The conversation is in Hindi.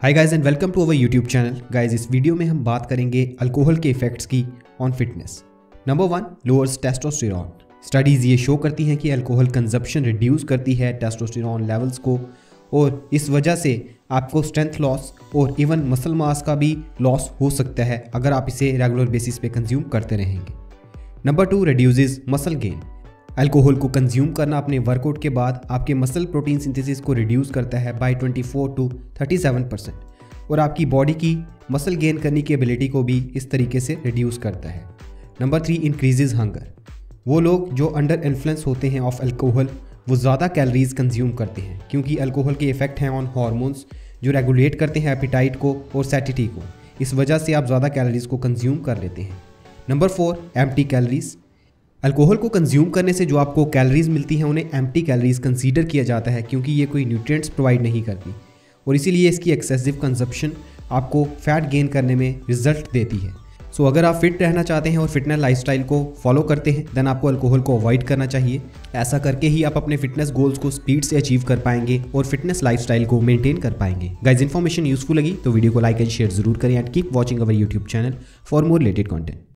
Hi guys and welcome to our YouTube channel. Guys इस वीडियो में हम बात करेंगे अल्कोहल के इफेक्ट्स की on fitness. Number 1, lowers testosterone. Studies ये शो करती हैं कि अल्कोहल कंजप्शन रिड्यूस करती है टेस्टोस्टेरॉन लेवल्स को और इस वजह से आपको स्ट्रेंथ लॉस और इवन मसल मास का भी लॉस हो सकता है अगर आप इसे रेगुलर बेसिस पे कंज्यूम करते रहेंगे। Number 2, reduces muscle gain. Alcohol को कंज्यूम करना अपने वर्कआउट के बाद आपके मसल प्रोटीन सिंथेसिस को रिड्यूस करता है बाय 24 to 37% और आपकी बॉडी की मसल गेन करने की एबिलिटी को भी इस तरीके से रिड्यूस करता है। Number 3, increases hunger. वो लोग जो अंडर इन्फ्लुएंस होते हैं ऑफ अल्कोहल वो ज़्यादा कैलोरीज कंज्यूम करते हैं क्योंकि अल्कोहल के इफेक्ट हैं ऑन हार्मोन्स जो रेगुलेट करते हैं एपिटाइट को और सैटिटी को। इस वजह से आप ज़्यादा कैलोरीज को कंज्यूम कर लेते हैं। Number 4, empty calories. अल्कोहल को कंज्यूम करने से जो आपको कैलोरीज मिलती हैं उन्हें एम्प्टी कैलोरीज कंसीडर किया जाता है क्योंकि ये कोई न्यूट्रिएंट्स प्रोवाइड नहीं करती और इसीलिए इसकी एक्सेसिव कंजप्शन आपको फैट गेन करने में रिजल्ट देती है। सो अगर आप फिट रहना चाहते हैं और फिटनेस लाइफस्टाइल को फॉलो करते हैं देन आपको अल्कोहल को अवॉइड करना चाहिए। ऐसा करके ही आप अपने फिटनेस गोल्स को स्पीड से अचीव कर पाएंगे और फिटनेस लाइफस्टाइल को मेंटेन कर पाएंगे। गाइस इन्फॉर्मेशन यूजफुल लगी तो वीडियो को लाइक एंड शेयर जरूर करें and keep watching our YouTube channel for more related content.